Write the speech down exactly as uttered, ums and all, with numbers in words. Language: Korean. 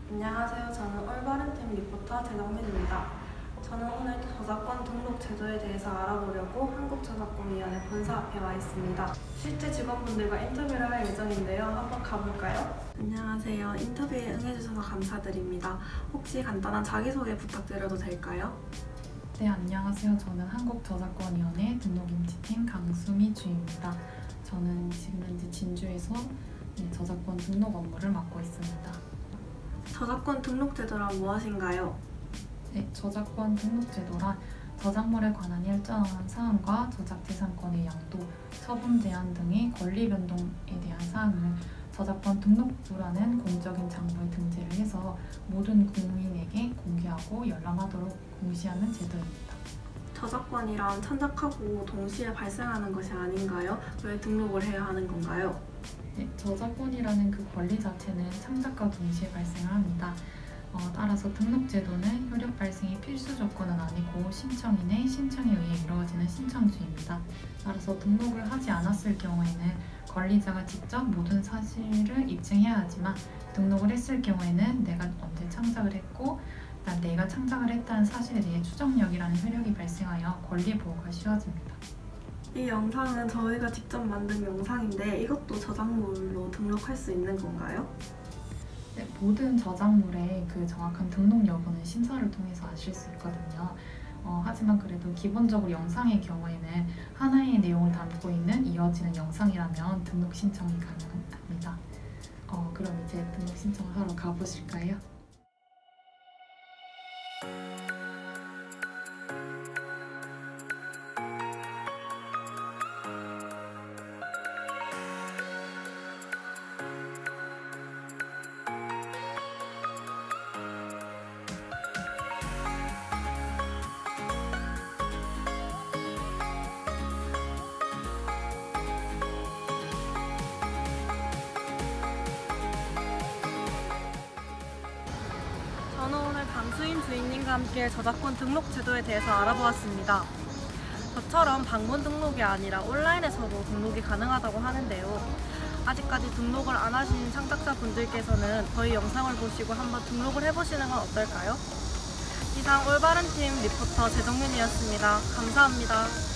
안녕하세요. 저는 올바른팀 리포터 제정민입니다. 저는 오늘 저작권 등록 제도에 대해서 알아보려고 한국저작권위원회 본사 앞에 와 있습니다. 실제 직원분들과 인터뷰를 할 예정인데요. 한번 가볼까요? 안녕하세요. 인터뷰에 응해주셔서 감사드립니다. 혹시 간단한 자기소개 부탁드려도 될까요? 네, 안녕하세요. 저는 한국저작권위원회 등록인지팀 강수미 주입니다. 저는 지금 현재 진주에서 네, 저작권 등록 업무를 맡고 있습니다. 저작권 등록 제도란 무엇인가요? 네, 저작권 등록 제도란 저작물에 관한 일정한 사항과 저작재산권의 양도, 처분 제한 등의 권리 변동에 대한 사항을 저작권 등록부라는 공적인 장부에 등재를 해서 모든 국민에게 공개하고 열람하도록 공시하는 제도입니다. 저작권이란 창작하고 동시에 발생하는 것이 아닌가요? 왜 등록을 해야 하는 건가요? 네, 저작권이라는 그 권리 자체는 창작과 동시에 발생을 합니다. 어, 따라서 등록제도는 효력 발생의 필수 조건은 아니고 신청인의 신청에 의해 이루어지는 신청주의입니다. 따라서 등록을 하지 않았을 경우에는 권리자가 직접 모든 사실을 입증해야 하지만 등록을 했을 경우에는 내가 언제 창작을 했고 내가 창작을 했다는 사실에 대해 추정력이라는 효력이 발생하여 권리 보호가 쉬워집니다. 이 영상은 저희가 직접 만든 영상인데 이것도 저작물로 등록할 수 있는 건가요? 네, 모든 저작물의 그 정확한 등록 여부는 심사를 통해서 아실 수 있거든요. 어, 하지만 그래도 기본적으로 영상의 경우에는 하나의 내용을 담고 있는 이어지는 영상이라면 등록 신청이 가능합니다. 어, 그럼 이제 등록 신청을 하러 가보실까요? 저는 오늘 강수인 주인님과 함께 저작권 등록 제도에 대해서 알아보았습니다. 저처럼 방문 등록이 아니라 온라인에서도 등록이 가능하다고 하는데요. 아직까지 등록을 안 하신 창작자분들께서는 저희 영상을 보시고 한번 등록을 해보시는 건 어떨까요? 이상 올바른팀 리포터 제정윤이었습니다. 감사합니다.